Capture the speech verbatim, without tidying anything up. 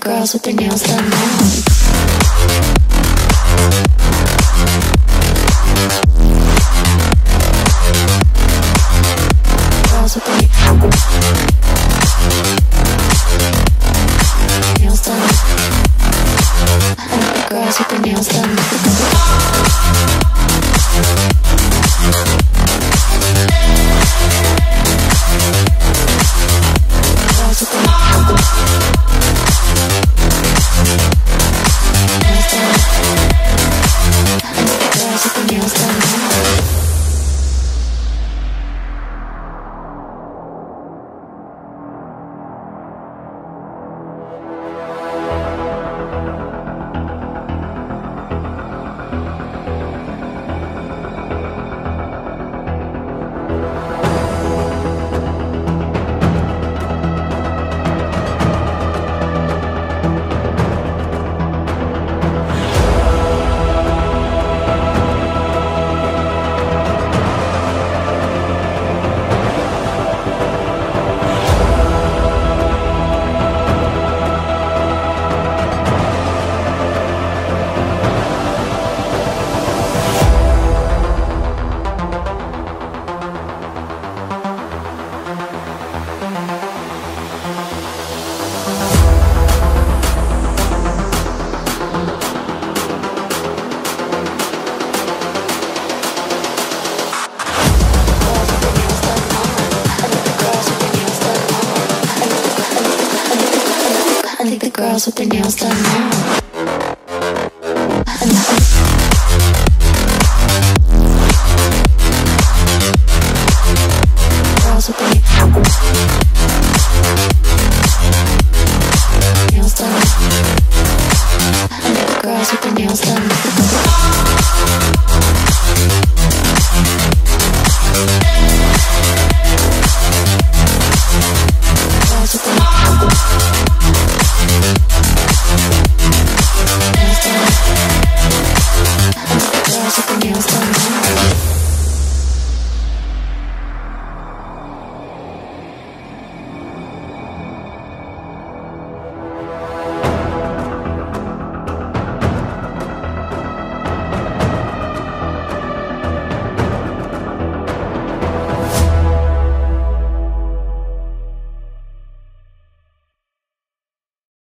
girls with their nails done now. Girls with their nails done. I like the girls with their nails done. Girls with their girls with their nails done. I like the girls with their nails done now. Girls with their